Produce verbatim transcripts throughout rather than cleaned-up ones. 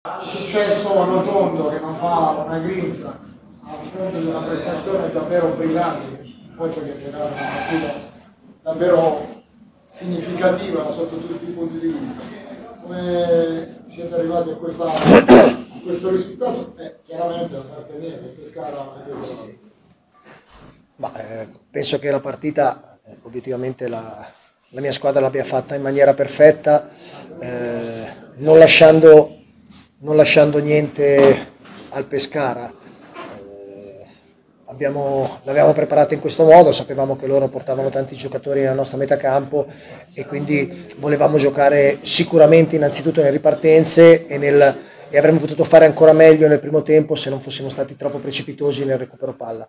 Successo a Rotondo che non fa una grinza a fronte di una prestazione davvero brillante, Foggia che ha giocato una partita davvero significativa sotto tutti i punti di vista. Come siete arrivati a, questa, a questo risultato? Eh, chiaramente da parte mia che Pescara vedete. Ma, eh, penso che la partita, eh, obiettivamente la, la mia squadra l'abbia fatta in maniera perfetta, eh, non lasciando non lasciando niente al Pescara. Eh, abbiamo, l'abbiamo preparata in questo modo, sapevamo che loro portavano tanti giocatori nella nostra metacampo e quindi volevamo giocare sicuramente innanzitutto nelle ripartenze e, nel, e avremmo potuto fare ancora meglio nel primo tempo se non fossimo stati troppo precipitosi nel recupero palla.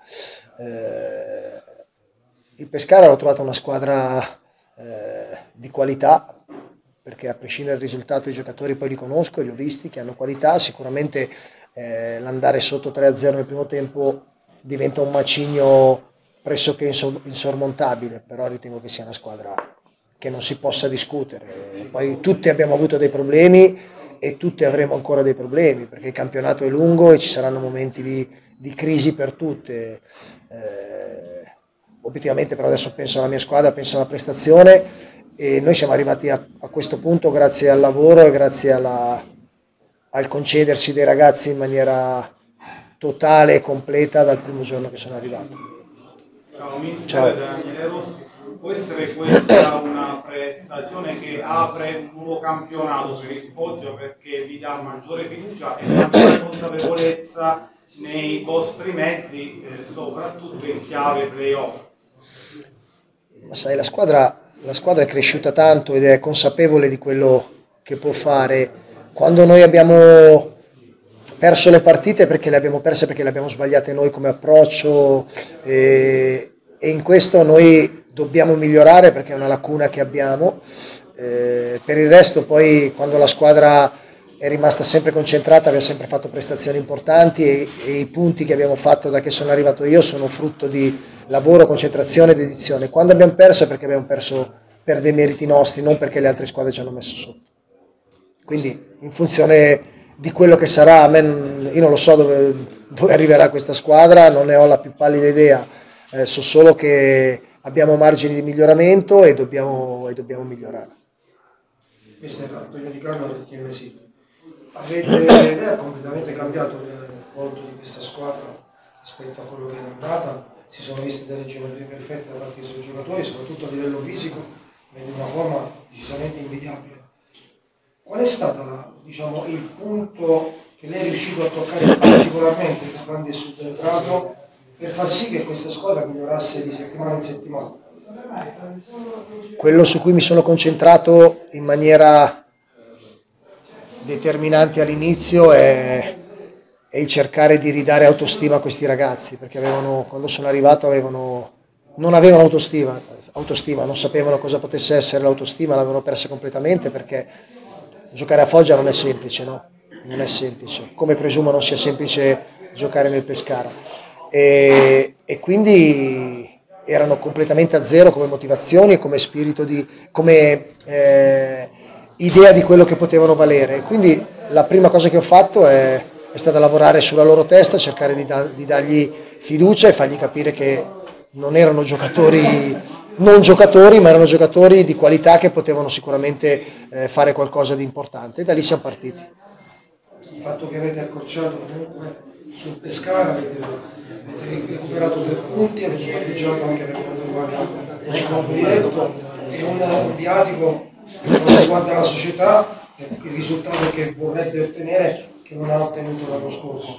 Eh, il Pescara l'ho trovata una squadra eh, di qualità, perché a prescindere dal risultato i giocatori poi li conosco, li ho visti, che hanno qualità. Sicuramente eh, l'andare sotto tre a zero nel primo tempo diventa un macigno pressoché insormontabile, però ritengo che sia una squadra che non si possa discutere. Poi tutti abbiamo avuto dei problemi e tutti avremo ancora dei problemi, perché il campionato è lungo e ci saranno momenti di, di crisi per tutte. Eh, obiettivamente però adesso penso alla mia squadra, penso alla prestazione, e noi siamo arrivati a, a questo punto grazie al lavoro e grazie alla, al concedersi dei ragazzi in maniera totale e completa dal primo giorno che sono arrivato. Ciao mister Daniele Rossi, può essere questa una prestazione che apre un nuovo campionato per il Foggia perché vi dà maggiore fiducia e maggiore consapevolezza nei vostri mezzi, eh, soprattutto in chiave playoff? Ma sai, la squadra La squadra è cresciuta tanto ed è consapevole di quello che può fare. Quando noi abbiamo perso le partite perché le abbiamo perse perché le abbiamo sbagliate noi come approccio, e, e in questo noi dobbiamo migliorare perché è una lacuna che abbiamo. Eh, per il resto poi quando la squadra è rimasta sempre concentrata abbiamo sempre fatto prestazioni importanti e, e i punti che abbiamo fatto da che sono arrivato io sono frutto di lavoro, concentrazione e dedizione. Quando abbiamo perso è perché abbiamo perso per dei meriti nostri, non perché le altre squadre ci hanno messo sotto. Quindi in funzione di quello che sarà, a me, io non lo so dove, dove arriverà questa squadra, non ne ho la più pallida idea, eh, so solo che abbiamo margini di miglioramento e dobbiamo, e dobbiamo migliorare. Mister Antonio Di Carlo del T M S. Avete lei ha completamente cambiato il volto di questa squadra rispetto a quello che era andata? Si sono viste delle geometrie perfette da parte dei suoi giocatori, soprattutto a livello fisico, vede una forma decisamente invidiabile. Qual è stato la, diciamo, il punto che lei è riuscito a toccare particolarmente quando è subentrato per far sì che questa squadra migliorasse di settimana in settimana? Quello su cui mi sono concentrato in maniera determinante all'inizio è e il cercare di ridare autostima a questi ragazzi, perché avevano, quando sono arrivato avevano, non avevano autostima, autostima, non sapevano cosa potesse essere l'autostima, l'avevano persa completamente, perché giocare a Foggia non è semplice, no? Non è semplice, come presumo non sia semplice giocare nel Pescara. E, e quindi erano completamente a zero come motivazioni e come spirito, di, come eh, idea di quello che potevano valere. E quindi la prima cosa che ho fatto è è stata lavorare sulla loro testa, cercare di, da, di dargli fiducia e fargli capire che non erano giocatori non giocatori, ma erano giocatori di qualità che potevano sicuramente eh, fare qualcosa di importante, e da lì siamo partiti. Il fatto che avete accorciato comunque sul Pescara, avete, avete recuperato tre punti, avete pareggiato anche per quanto riguarda lo scontro diretto, è un, un viatico per quanto riguarda la società, il risultato che vorrebbe ottenere che non ha ottenuto l'anno scorso.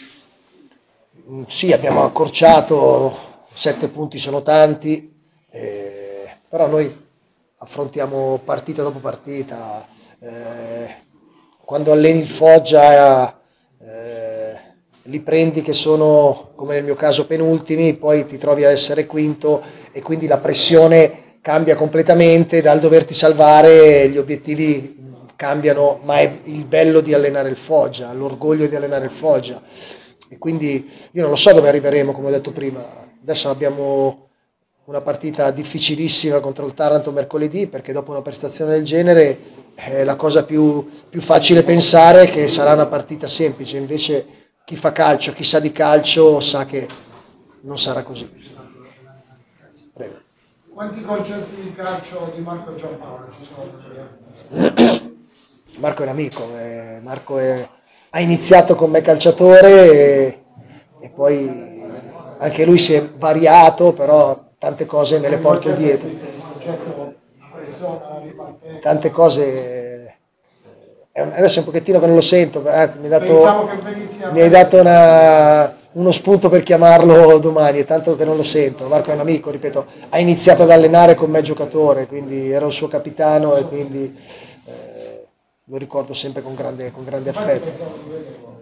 Sì, abbiamo accorciato, sette punti sono tanti, eh, però noi affrontiamo partita dopo partita. Eh, quando alleni il Foggia eh, li prendi che sono, come nel mio caso, penultimi, poi ti trovi a essere quinto e quindi la pressione cambia completamente, dal doverti salvare gli obiettivi cambiano, ma è il bello di allenare il Foggia, l'orgoglio di allenare il Foggia. E quindi io non lo so dove arriveremo, come ho detto prima. Adesso abbiamo una partita difficilissima contro il Taranto mercoledì, perché dopo una prestazione del genere è la cosa più, più facile pensare che sarà una partita semplice, invece chi fa calcio, chi sa di calcio sa che non sarà così. Prego. Quanti concerti di calcio di Marco Giampaolo ci sono? Marco è un amico, eh, Marco è, ha iniziato con me calciatore e, e poi anche lui si è variato, però tante cose me le porto dietro. Tante cose, eh, adesso un pochettino che non lo sento, anzi mi hai dato, mi hai dato una, uno spunto per chiamarlo domani, è tanto che non lo sento. Marco è un amico, ripeto, ha iniziato ad allenare con me giocatore, quindi ero il suo capitano e quindi eh, lo ricordo sempre con grande, con grande affetto.